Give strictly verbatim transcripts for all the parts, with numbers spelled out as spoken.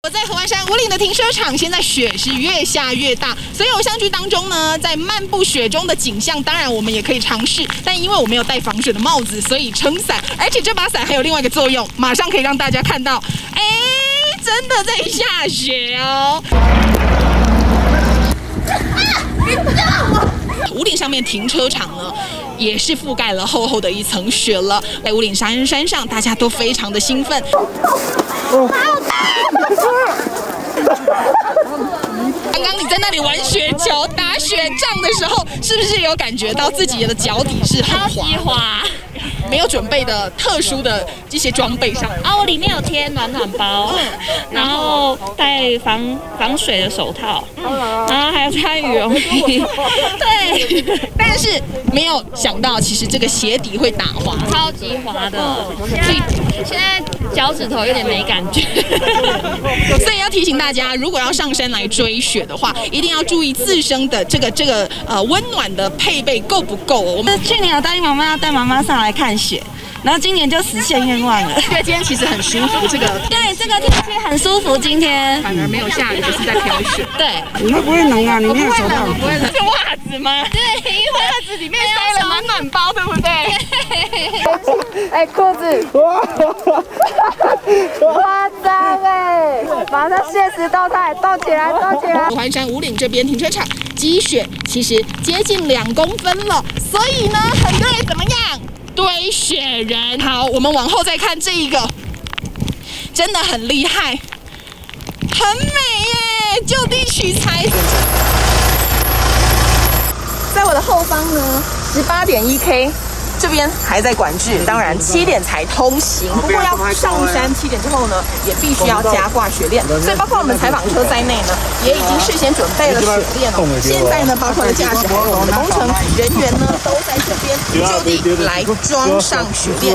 我在合欢山五岭的停车场，现在雪是越下越大，所以偶像剧当中呢，在漫步雪中的景象，当然我们也可以尝试，但因为我没有戴防水的帽子，所以撑伞，而且这把伞还有另外一个作用，马上可以让大家看到，哎，真的在下雪哦。五岭上面停车场呢，也是覆盖了厚厚的一层雪了。在五岭山山上，大家都非常的兴奋。刚刚你在那里玩雪球、打雪仗的时候，是不是有感觉到自己的脚底是很滑？ 超级滑。 没有准备的特殊的一些装备上啊，我里面有贴暖暖包，然后戴防防水的手套，然后还有穿羽绒衣。对， 但是没有想到，其实这个鞋底会打滑， 超级滑的。所以现在脚趾头有点没感觉。 所以要提醒大家，如果要上山来追雪的话，一定要注意自身的这个这个呃温暖的配备够不够哦。我们去年有答应妈妈要带妈妈上来看雪，然后今年就实现愿望了。 因为今天其实很舒服，这个对这个天气很舒服，今天反而没有下雨，就是在飘雪。 对， 你会不会冷啊？你没有手套， 我不会冷。是袜子吗？ 对，因为袜子里面塞了暖暖包，对不对？ 哎，裤子，夸张哎！马上限时动态，动起来，动起来！ 合欢山五岭这边停车场积雪其实接近两公分了，所以呢，很多人怎么样？堆雪人。好，我们往后再看这一个，真的很厉害，很美耶，就地取材。在我的后方呢，十八点一 K。这边还在管制，当然七点才通行。不过要上山七点之后呢，也必须要加挂雪链。所以包括我们采访车在内呢，也已经事先准备了雪链哦。现在呢，包括了驾驶还有我们的工程人员呢，都在这边就地来装上雪链。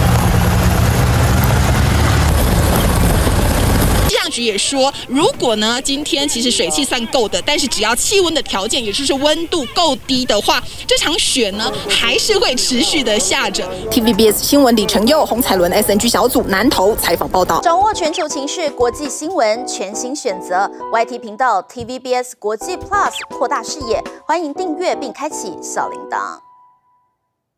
气象局也说，如果呢今天其实水汽算够的，但是只要气温的条件，也就是温度够低的话，这场雪呢还是会持续的下着。T V B S 新闻李承佑、洪彩伦 S N G 小组南投采访报道。 掌握全球情势、国际新闻，全新选择 Y T 频道 T V B S 国际 Plus， 扩大视野，欢迎订阅并开启小铃铛。